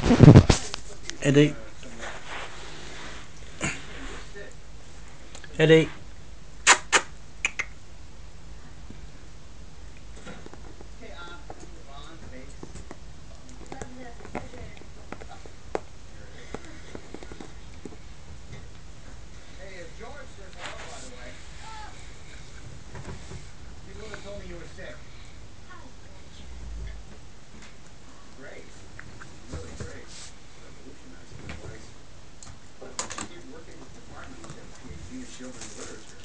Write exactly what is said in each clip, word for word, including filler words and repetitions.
Eddie. Eddie. Hey, if George says hello, by the way. He's the one that told me you were sick. Great. Really great. Revolutionizing the place. He did work in his department. He's got a P H D in children's literature.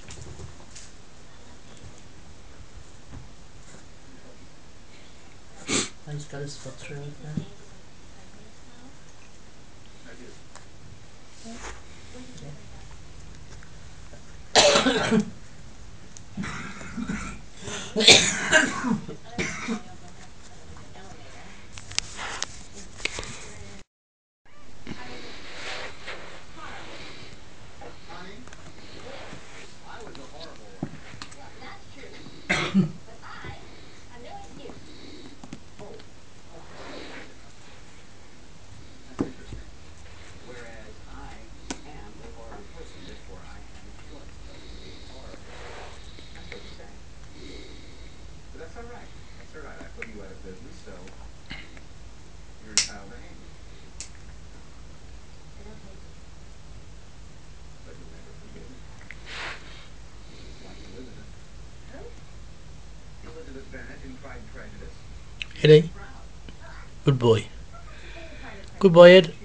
He's got his foot through it now. I do. Honey, I was a horrible one. Well, that's true. But I have no excuse. Oh, okay. Fair enough. That's interesting. Whereas I am a horrible person, therefore I have a choice but to be horrible. That's what you're saying. But that's all right. That's all right. I put you out of business, so you're entitled to hate me. I don't hate you. But you'll never forgive me. Like Elizabeth. Who? Elizabeth Bennet in Pride and Prejudice. She's Eddie. proud. Good boy. Same kind of Good boy, Ed.